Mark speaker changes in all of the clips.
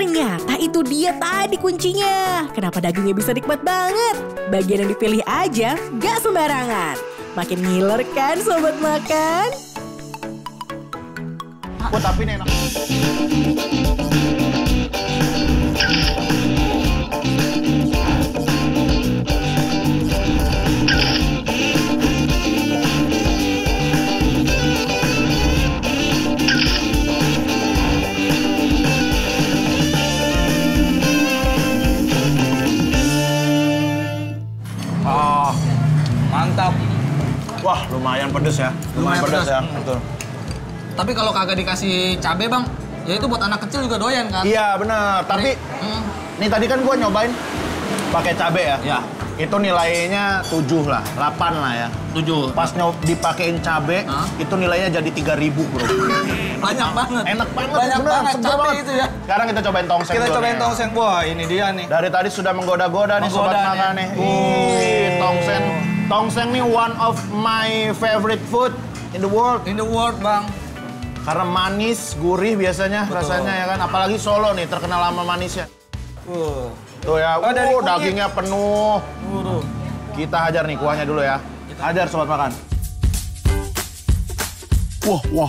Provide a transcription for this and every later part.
Speaker 1: Ternyata itu dia tadi kuncinya. Kenapa dagingnya bisa nikmat banget? Bagian yang dipilih aja gak sembarangan. Makin ngiler kan sobat makan?
Speaker 2: Wah, tapi ini enak.
Speaker 3: Mantap.
Speaker 2: Wah, lumayan pedes ya. Lumayan pedes ya. Betul.
Speaker 3: Tapi kalau kagak dikasih cabe bang, ya itu buat anak kecil juga doyan kan?
Speaker 2: Iya benar. Tapi nih tadi kan gua nyobain pakai cabe ya.
Speaker 3: Ya.
Speaker 2: Itu nilainya 7 lah, 8 lah ya.
Speaker 3: 7.
Speaker 2: Pas dipakein cabe, itu nilainya jadi 3.000 bro.
Speaker 3: Banyak banget.
Speaker 2: Enak banget.
Speaker 3: Banyak
Speaker 2: bener,
Speaker 3: banget
Speaker 2: seger
Speaker 3: cabe
Speaker 2: banget.
Speaker 3: itu ya.
Speaker 2: Sekarang kita cobain tongseng.
Speaker 3: Kita
Speaker 2: dulu
Speaker 3: cobain
Speaker 2: nih.
Speaker 3: tongseng. Wah, ini dia nih.
Speaker 2: Dari tadi sudah menggoda-goda nih sobat makan nih. Ih, tongseng. Tongseng nih one of my favorite food in the world.
Speaker 3: In the world, bang.
Speaker 2: Karena manis, gurih biasanya rasanya ya kan. Apalagi Solo nih terkenal sama manisnya. Tuh ya,
Speaker 3: dari kunyit.
Speaker 2: dagingnya penuh. Kita hajar nih kuahnya dulu ya. Hajar sobat makan.
Speaker 4: Wah.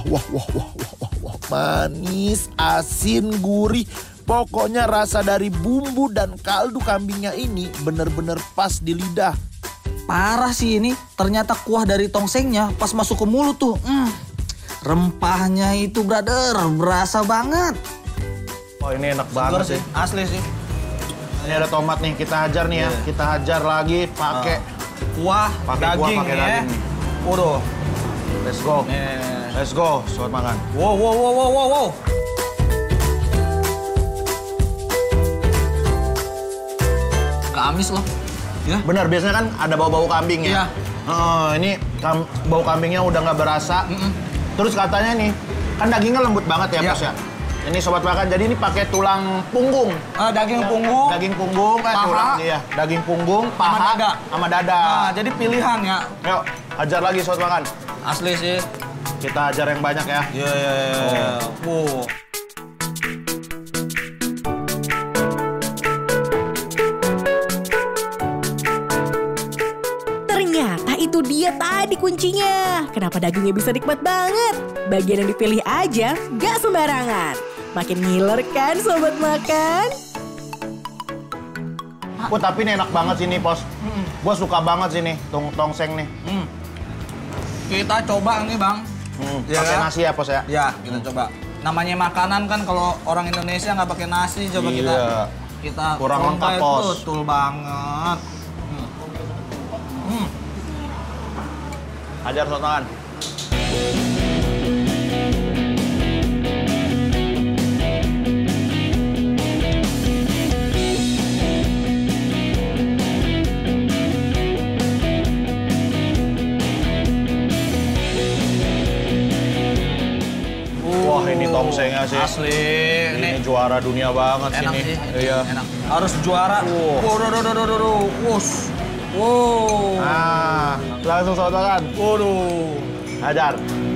Speaker 4: Manis, asin, gurih. Pokoknya rasa dari bumbu dan kaldu kambingnya ini bener-bener pas di lidah.
Speaker 5: Parah sih ini, ternyata kuah dari tongsengnya pas masuk ke mulut tuh. Rempahnya itu brother, berasa banget.
Speaker 2: Oh ini enak banget sih.
Speaker 3: Asli sih.
Speaker 2: Ini ada tomat nih, kita hajar nih ya. Kita hajar lagi pakai
Speaker 3: Kuah,
Speaker 2: pakai
Speaker 3: daging,
Speaker 2: pakai
Speaker 3: ya.
Speaker 2: daging nih.
Speaker 3: Waduh.
Speaker 2: Let's go. Let's go, sobat makan.
Speaker 3: Wow. Gak amis loh. Ya.
Speaker 2: Bener, biasanya kan ada bau-bau kambing ya.
Speaker 3: Iya.
Speaker 2: Ini bau kambingnya udah nggak berasa. Terus katanya nih, kan dagingnya lembut banget ya,
Speaker 3: Iya.
Speaker 2: Bos ya. Ini sobat makan, jadi ini pakai tulang punggung.
Speaker 3: Daging punggung.
Speaker 2: Daging punggung,
Speaker 3: paha,
Speaker 2: tulang iya. Daging punggung, paha, sama dada.
Speaker 3: Nah, jadi pilihan ya.
Speaker 2: Yuk, hajar lagi sobat makan.
Speaker 3: Asli sih.
Speaker 2: Kita hajar yang banyak ya.
Speaker 3: Iya. Wow.
Speaker 1: Ternyata itu dia tadi kuncinya. Kenapa dagingnya bisa nikmat banget? Bagian yang dipilih aja gak sembarangan. Makin ngiler kan sobat makan?
Speaker 2: Wah, tapi ini enak banget sih nih, Pos. Gua suka banget sih nih, tongseng nih.
Speaker 3: Kita coba nih bang. Ya
Speaker 2: Pakai
Speaker 3: kan?
Speaker 2: nasi ya, Pos ya?
Speaker 3: Ya, kita coba. Namanya makanan kan kalau orang Indonesia nggak pakai nasi, coba
Speaker 2: Iya.
Speaker 3: kita
Speaker 2: Kurang
Speaker 3: coba
Speaker 2: lengkap,
Speaker 3: itu.
Speaker 2: Bos.
Speaker 3: Betul banget.
Speaker 2: Hajar sobat makan. Wah, ini tongsengnya sih.
Speaker 3: Asli.
Speaker 2: Ini juara dunia banget
Speaker 3: Enak
Speaker 2: sih.
Speaker 3: sih.
Speaker 2: Iya.
Speaker 3: Enak. Harus juara. Waduh. Wush. Wow.
Speaker 2: Nah, langsung sobat makan.
Speaker 3: Waduh.
Speaker 2: Hajar.